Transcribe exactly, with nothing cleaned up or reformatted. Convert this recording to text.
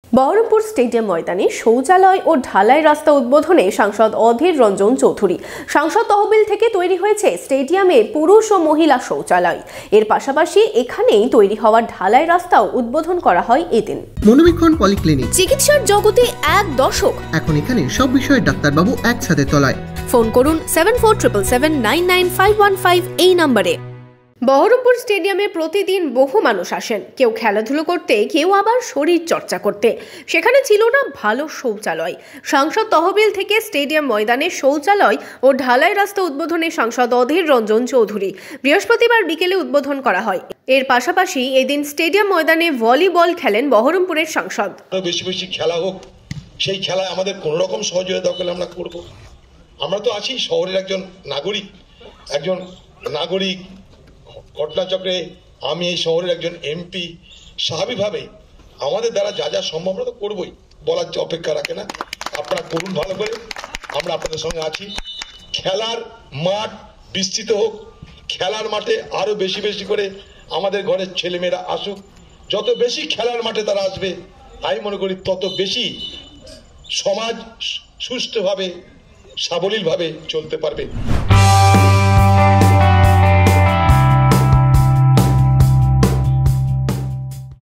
Baharampur stadium ময়দানে শৌচালয় ও ঢালাই রাস্তা উদ্বোধনে সাংসদ অধীর রঞ্জন চৌধুরী। সাংসদ তহবিল থেকে তৈরি হয়েছে স্টেডিয়ামে পুরুষ ও মহিলা শৌচালয়। এর পাশাপাশি এখানেই তৈরি হওয়া ঢালাই রাস্তাও উদ্বোধন করা হয় এদিন। মনোবীক্ষণ পলিক্লিনিক, চিকিৎসার জগতে এক দশক। এখন এখানে সব বিষয়ে ডাক্তারবাবু একসাথে তলায়। ফোন করুন seven four triple seven nine nine five one five এই নম্বরে। বহরমপুর স্টেডিয়ামে প্রতিদিন বহু মানুষ আসেন, কেউ খেলাধুলো করতে, কেউ আবার শরীর চর্চা করতে। সেখানে ছিল না ভালো শৌচালয়। সাংসদ তহবিল থেকে স্টেডিয়াম ময়দানে শৌচালয় ও ঢালাই রাস্তা উদ্বোধনে সাংসদ অধীর রঞ্জন চৌধুরী। বৃহস্পতিবার বিকেলে উদ্বোধন করা হয়। এর পাশাপাশি এদিন স্টেডিয়াম ময়দানে ভলিবল খেলেন বহরমপুরের সাংসদ। বেশি বেশি খেলা হোক, সেই খেলায় আমাদের কোন রকম সহযোগিতা দরকার আমরা করব। আমরা তো আছি শহরের একজন নাগরিক, একজন নাগরিক ঘটনাচক্রে আমি এই শহরের একজন এমপি। স্বাভাবিকভাবে আমাদের দ্বারা যা যা সম্ভব আমরা তো করবোই, বলার অপেক্ষা রাখে না। আপনারা করুন ভালো করে, আমরা আপনাদের সঙ্গে আছি। খেলার মাঠ বিস্তৃত হোক, খেলার মাঠে আরো বেশি বেশি করে আমাদের ঘরের ছেলেমেয়েরা আসুক। যত বেশি খেলার মাঠে তারা আসবে, আমি মনে করি তত বেশি সমাজ সুষ্ঠুভাবে সাবলীলভাবে চলতে পারবে।